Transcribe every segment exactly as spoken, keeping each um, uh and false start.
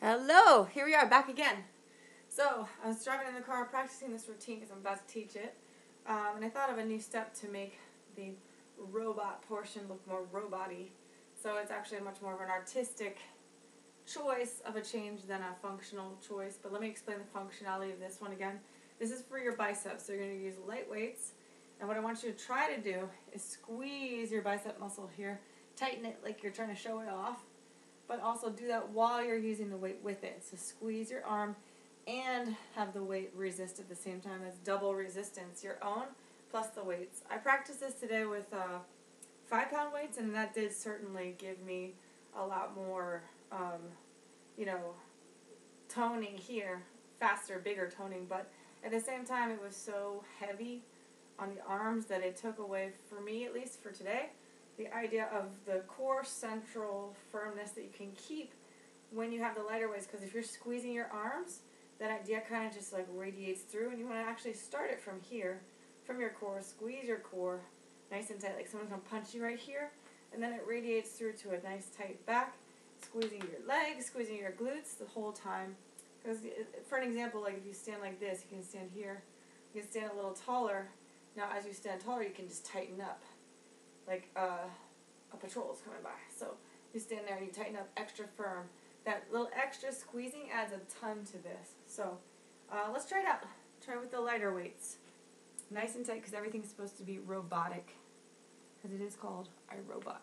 Hello, here we are back again. So I was driving in the car practicing this routine because I'm about to teach it, um, and I thought of a new step to make the robot portion look more robot-y. So it's actually much more of an artistic choice of a change than a functional choice. But let me explain the functionality of this one again. This is for your biceps, so you're going to use light weights. And what I want you to try to do is squeeze your bicep muscle here, tighten it like you're trying to show it off, but also do that while you're using the weight with it. So squeeze your arm and have the weight resist at the same time. That's double resistance, your own plus the weights. I practiced this today with uh, five pound weights, and that did certainly give me a lot more, um, you know, toning here, faster, bigger toning, but at the same time it was so heavy on the arms that it took away, for me at least for today, the idea of the core central firmness that you can keep when you have the lighter weights. Because if you're squeezing your arms, that idea kind of just like radiates through, and you want to actually start it from here, from your core. Squeeze your core nice and tight, like someone's going to punch you right here, and then it radiates through to a nice tight back, squeezing your legs, squeezing your glutes the whole time. Because for an example, like if you stand like this, you can stand here, you can stand a little taller. Now as you stand taller, you can just tighten up, like uh, a patrol is coming by. So you stand there and you tighten up extra firm. That little extra squeezing adds a ton to this. So uh, let's try it out. Try with the lighter weights. Nice and tight, because everything's supposed to be robotic, because it is called iRobot.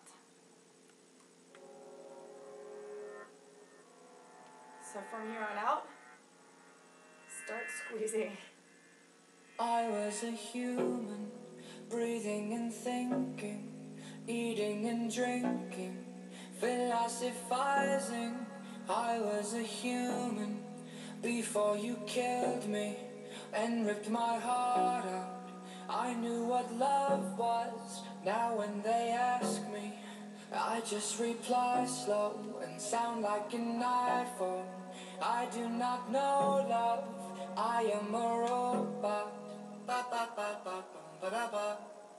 So from here on out, start squeezing. I was a human, breathing and thinking, eating and drinking, philosophizing. I was a human before you killed me and ripped my heart out. I knew what love was. Now when they ask me, I just reply slow and sound like an iPhone. I do not know love, I am a robot. Ba, ba, ba, ba, ba, ba, ba.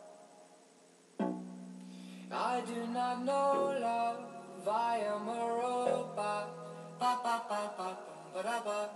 I do not know love, I am a robot. Ba, ba, ba, ba, ba, ba, ba.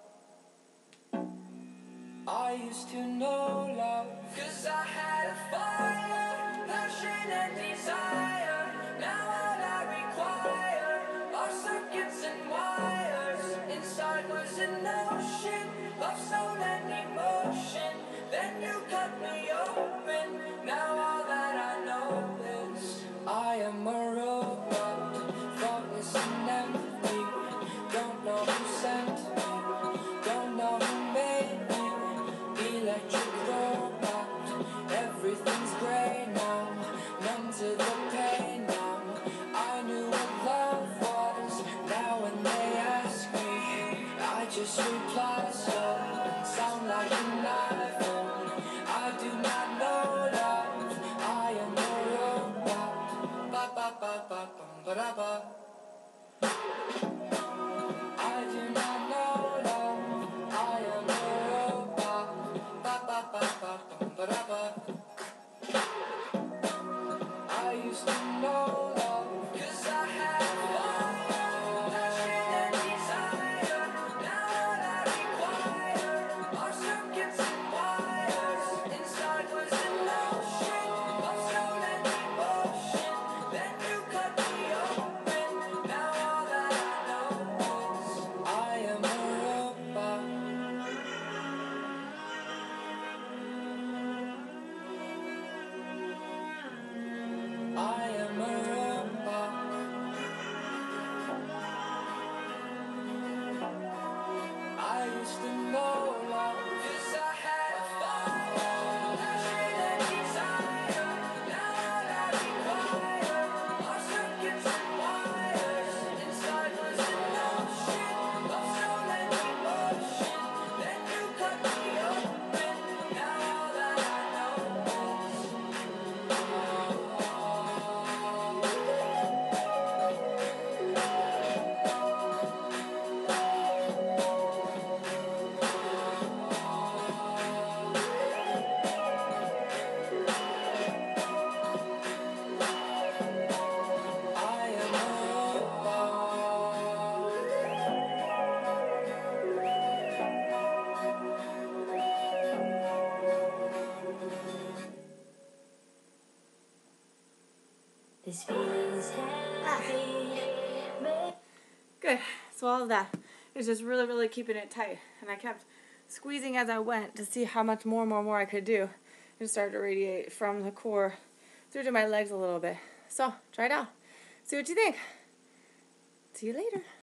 I used to know love, cause I had a fire, passion and desire. Now all I require are circuits and wires. Inside was an ocean of soul and emotion. Then you cut me open. Now all that I know is I am a robot, thoughtless and empty. Don't know who sent me, don't know who made me. Electric robot, everything's grey now, numb to the pain. This feeling's heavy. Ah. Good. So all of that is just really, really keeping it tight. And I kept squeezing as I went to see how much more and more and more I could do. It started to radiate from the core through to my legs a little bit. So try it out. See what you think. See you later.